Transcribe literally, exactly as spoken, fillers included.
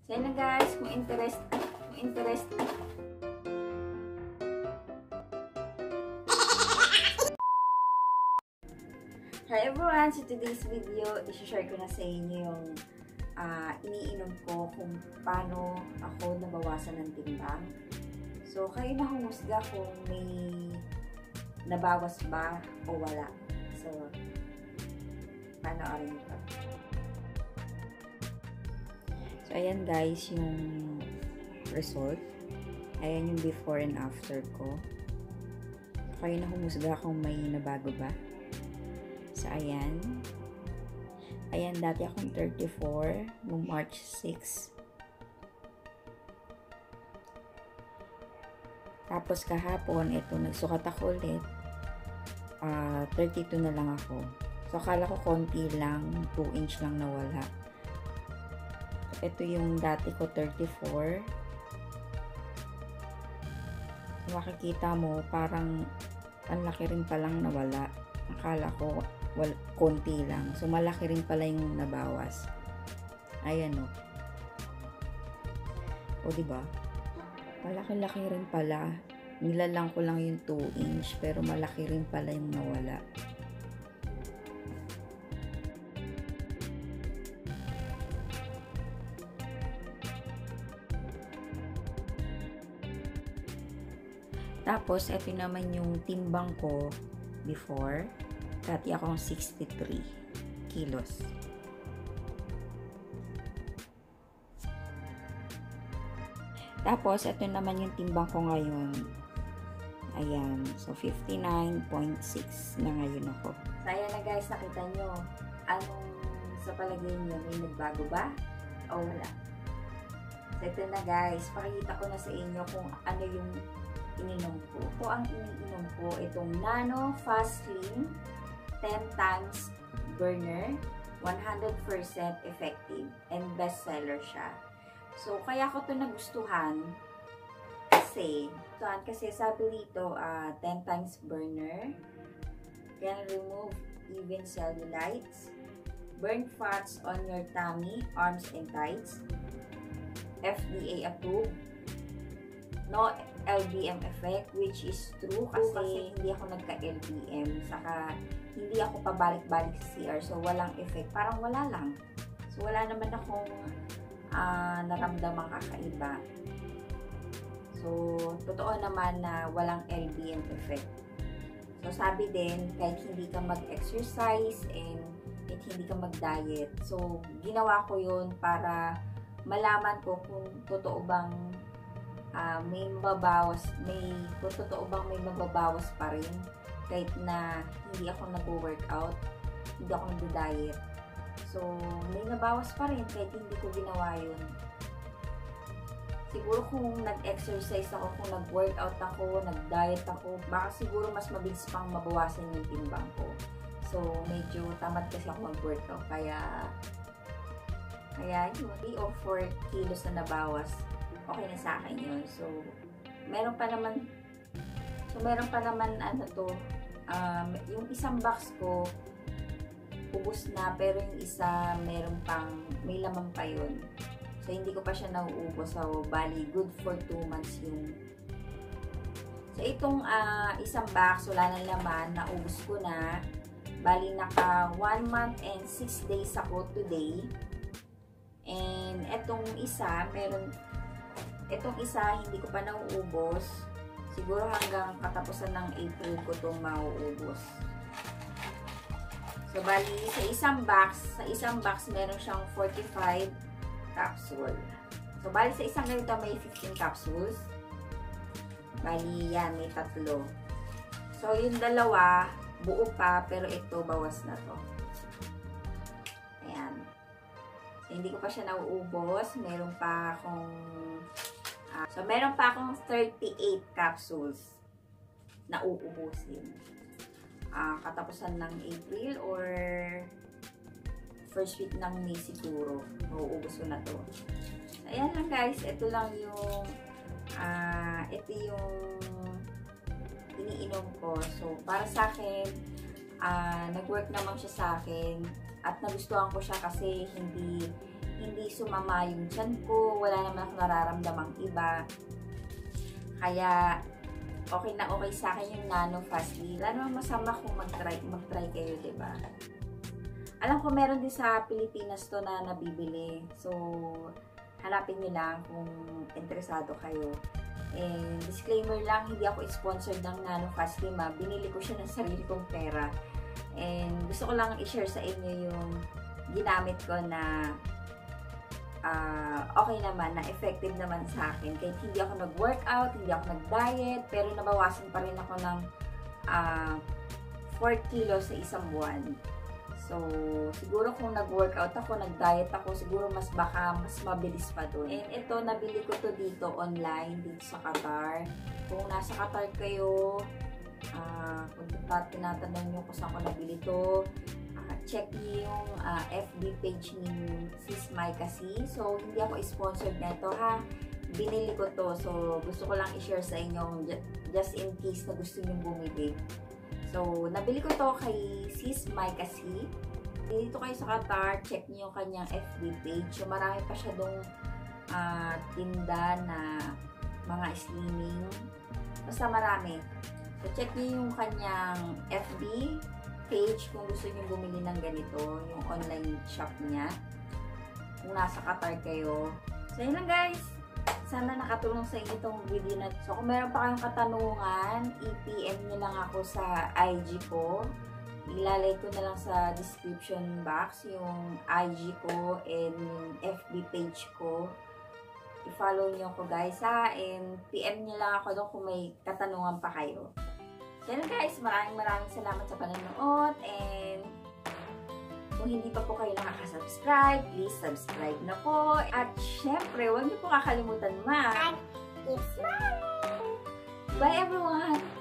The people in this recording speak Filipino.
So yun na guys, kung interest, kung interest, hi everyone! So today's video, isi-share ko na sa inyo yung uh, iniinom ko kung paano ako nabawasan ng timbang. So kayo na humusga kung may nabawas ba o wala. So, panoorin ito. So, ayan guys, yung result. Ayan yung before and after ko. So, kayo na humusga kung may nabago ba. So, ayan. Ayan, dati akong thirty-four noong March sixth. Tapos kahapon, ito, nagsukat ako ulit. Uh, thirty-two na lang ako. So, akala ko konti lang, two inch lang nawala. So, ito yung dati ko, thirty-four. So, makikita mo, parang ang laki rin palang nawala. Akala ko, well, konti lang. So, malaki rin pala yung nabawas. Ayan o. O, diba? Malaki-laki rin pala. Nilalang ko lang yung two inch, pero malaki rin pala yung nawala. Tapos, ito naman yung timbang ko before. Dati akong sixty-three kilos. Tapos, ito naman yung timbang ko ngayon. Ayan. So, fifty-nine point six na ngayon ako. So, ayan na guys. Nakita nyo. Anong sa palagay nyo? May nagbago ba? O wala? So, ito na guys. Pakikita ko na sa inyo kung ano yung ininom ko. Ito ang iniinom ko. Itong Nano Fast Slim ten times Burner. one hundred percent effective. And bestseller siya. So, kaya ko ito nagustuhan kasi, kasi sabi dito, uh, ten times burner, can remove even cellulites, burn fats on your tummy, arms, and thighs, F D A approved, no L B M effect, which is true kasi, kasi hindi ako nagka-L B M, saka hindi ako pabalik-balik sa C R, so walang effect, parang wala lang. So, wala naman akong Uh, naramdamang kakaiba. So, totoo naman na walang L B M effect. So, sabi din, kahit hindi ka mag-exercise and kahit hindi ka mag-diet. So, ginawa ko yun para malaman ko kung totoo bang uh, may mababawas, may, kung totoo bang may mababawas pa rin kahit na hindi ako nag-workout, hindi ako nag-diet. So, may nabawas pa rin kahit hindi ko ginawa yun. Siguro kung nag-exercise ako, kung nag-workout ako, nag-diet ako, baka siguro mas mabilis pang mabawasan yung timbang ko. So, medyo tamad kasi ako mag-workout. Kaya, kaya yun, three or four kilos na nabawas, okay na sa akin yun. So, meron pa naman, so meron pa naman, ano to, um, yung isang box ko, ubos na, pero yung isa meron pang, may laman pa yun. So, hindi ko pa siya nauubos. So, bali, good for two months yung. So, itong uh, isang box, wala nang laman, naubos ko na. Bali, naka one month and six days ako today. And, etong isa, meron, etong isa, hindi ko pa nauubos. Siguro hanggang katapusan ng April ko itong mauubos. So, bali, sa isang box, sa isang box, meron siyang forty-five capsule. So, bali, sa isang ganito may fifteen capsules. Bali, yan, may tatlo. So, yung dalawa, buo pa, pero ito, bawas na to. Ayan. So, hindi ko pa siya nauubos. Meron pa akong, uh, so, meron pa akong thirty-eight capsules na uubusin. Uh, katapusan ng April or first week ng May siguro. Mauubos ko na to. So, ayan lang guys. Ito lang yung uh, ito yung iniinom ko. So, para sa akin, uh, nag-work naman siya sa akin at nagustuhan ko siya kasi hindi hindi sumama yung tiyan ko, wala naman ako nararamdamang iba. Kaya, okay na okay sa akin yung Nano Fastly. Wala namang masama kung mag-try, mag-try kayo, diba? Alam ko, meron din sa Pilipinas to na nabibili. So, hanapin nyo lang kung interesado kayo. And, disclaimer lang, hindi ako sponsored ng Nano Fastly, ma. Binili ko siya ng sarili kong pera. And, gusto ko lang i-share sa inyo yung ginamit ko na uh, okay naman, na effective naman sa akin. Kahit hindi ako nag-workout, hindi ako nag-diet, pero nabawasan pa rin ako ng uh, four kilos sa isang buwan. So, siguro kung nag-workout ako, nag-diet ako, siguro mas baka mas mabilis pa dun. And ito, nabili ko to dito online, dito sa Qatar. Kung nasa Qatar kayo, uh, kung tinatanong nyo kung saan ko nabili to, uh, check niyo yung uh, F B page ni Sis Micah C. So, hindi ako sponsored nito ha. Binili ko to. So, gusto ko lang i-share sa inyo just in case na gusto nyo bumili. So, nabili ko to kay Sis Micah C. Dito kayo sa Qatar, check niyo yung kanyang F B page. So, marami pa siya dong uh, tinda na mga slimming. Basta marami. So, check niyo yung kanyang F B page kung gusto niyo bumili ng ganito. Yung online shop niya. Kung nasa Qatar kayo. So, yun lang guys. Sana nakatulong sa inyo itong video na. So, kung meron pa kayong katanungan, i-P M nyo lang ako sa I G ko. Ilalagay ko na lang sa description box yung I G ko and yung F B page ko. I-follow nyo ako guys ha. And P M nyo lang ako doon kung may katanungan pa kayo. So, yun guys. Maraming maraming salamat sa panonood. And kung hindi pa po kayo nakaka-subscribe, please subscribe na po. At syempre, huwag niyo po kakalimutan mag- Bye everyone!